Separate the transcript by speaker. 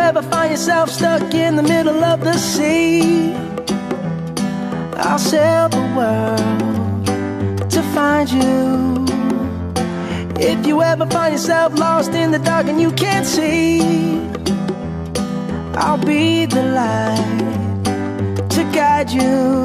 Speaker 1: ever find yourself stuck in the middle of the sea, I'll sail the world to find you. If you ever find yourself lost in the dark and you can't see, I'll be the light to guide you.